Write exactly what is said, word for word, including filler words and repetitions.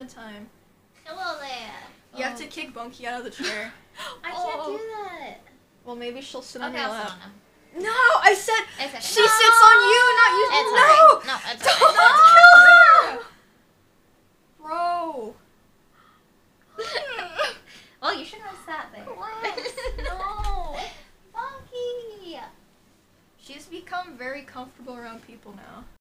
time. Hello there. You oh. have to kick Bunkey out of the chair. I oh. can't do that. Well, maybe she'll sit okay, on your I'll lap. sit on him. No, I said It's okay. she No. sits on you, not you. It's no, alright. No, it's don't alright. kill her, bro. Well, you shouldn't have sat there. No. Bunkey. She's become very comfortable around people now.